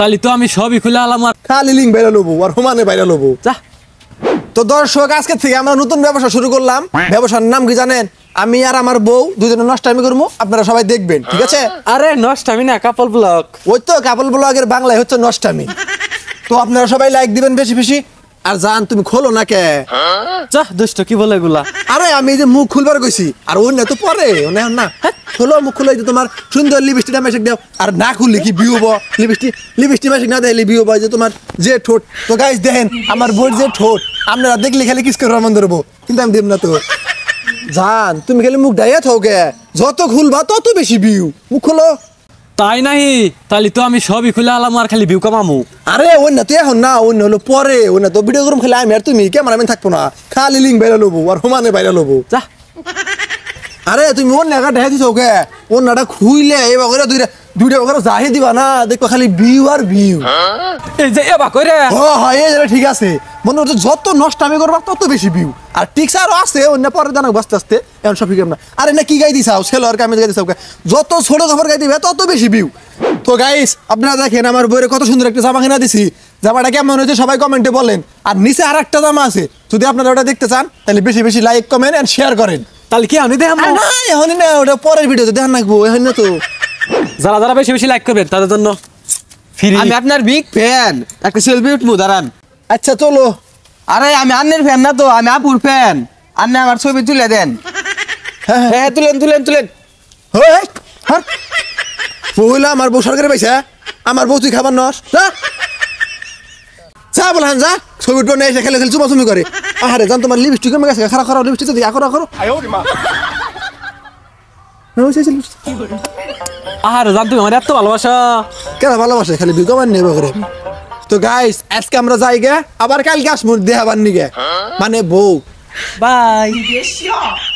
তাহলে তো আমি সবই খুলে আলাম আর খালি লিঙ্ক বাইরে লবো আর হুমানে বাইরে লবো। যা। তো দর্শক, আজকে থেকে আমরা নতুন ব্যবসা শুরু করলাম। ব্যবসার নাম কি জানেন? আমি আর আমার বউ দুজনে নষ্টামি করবো, আপনারা সবাই দেখবেন, ঠিক আছে? আরে নষ্টামি না, কাপল ব্লগ। ওই তো কাপল ব্লগের বাংলায় হচ্ছে নষ্টামি। তো আপনারা সবাই লাইক দিবেন বেশি বেশি। আর জান, তুমি খোলো না কে? যা দুষ্ট, কি বলে এগুলা? আরে আমি এই যে মুখ খুলবার কইছি, আর অন্য তো পরে না। খোলো, মুখ খুলে যে তোমার সুন্দর লিপস্টিকটা মেশিক দাও। আর না খুললে কি ভিউ হবো? লিপস্টিক মেশিক না দিলে ভিউ হবো। যে তোমার যে ঠোঁট, তো গাইস দেখেন আমার বউর যে ঠোঁট, আপনারা দেখলে খালি কিস করে মন ধরবো, কিন্তু আমি দেব না তো। জান, তুমি খালি মুখ ডাইয়া থাও কে? যত খুলবা তত বেশি ভিউ। মুখ খোলো। তাই নাই, তাহলে তো আমি সবই খুলে আলাম আর খালি ভিউ কামামু। আরে অন্য তো এখন না, অন্য হলো পরে। অন্য তো ভিডিও করুম খালি আমি আর তুমি, ক্যামেরাম্যান থাকবো না। খালি লিঙ্ক বাইরে লবো আর হুমানে বাইরে লবো। যা। আরে তুমি অন্য একটা ঢেকে দিছো ওকে? অন্যটা খুইলে এবার করে দুইটা করে জাহি দিবা না, দেখো খালি ভিউ আর ভিউ। এই যে এবা কইরে। ও হয়, এই ঠিক আছে। মনে হচ্ছে যত নষ্টামি করবা তত বেশি ভিউ। আর টিক্স আরো আছে অন্য পরে জানাক আস্তে আস্তে, এখন সব ঠিক না। আরে না কি গাই দিছাও? সেলোয়ার কামিজ গাই দিছাও? যত ছোট খবর গাই দিবে তত বেশি ভিউ। তো গাইস, আপনারা দেখেন আমার বইয়ের কত সুন্দর একটা জামা কিনা দিছি। জামাটা কেমন হয়েছে সবাই কমেন্টে বলেন। আর নিচে আর একটা জামা আছে, যদি আপনারা ওটা দেখতে চান তাহলে বেশি বেশি লাইক কমেন্ট এন্ড শেয়ার করেন। তাহলে কি আমি দেখাবো? না এখনই না, ওটা পরের ভিডিওতে দেখান রাখবো, এখন না তো। যারা যারা বেশি বেশি লাইক করবেন তাদের জন্য ফ্রি। আমি আপনার বিগ ফ্যান, একটা সেলফি উঠবো, দাঁড়ান। আচ্ছা চলো। আরে আমি আন্নের ফ্যান না তো, আমি আপুর ফ্যান। আন্নে আমার ছবি তুলে দেন। হ্যাঁ তুলেন তুলেন তুলেন। পহিলা আমার বউ সরকারি পাইছে, আমার বউ তুই খাবার নস যা বলহান যা। ছবি নিয়ে এসে খেলে খেলে চুমাচুমি করে। আরে জান, তোমার লিপস্টিক কমে গেছে, খারাপ খারাপ লিপস্টিক দিয়ে করো। আর জানতো আমার এত ভালোবাসা। কেন ভালোবাসে? খালি বিগমান নেবে করে। তো গাইস, আজকে আমরা যাই গে, আবার কালকে আসমু দেহাবার নিগে, মানে বউ। বাই।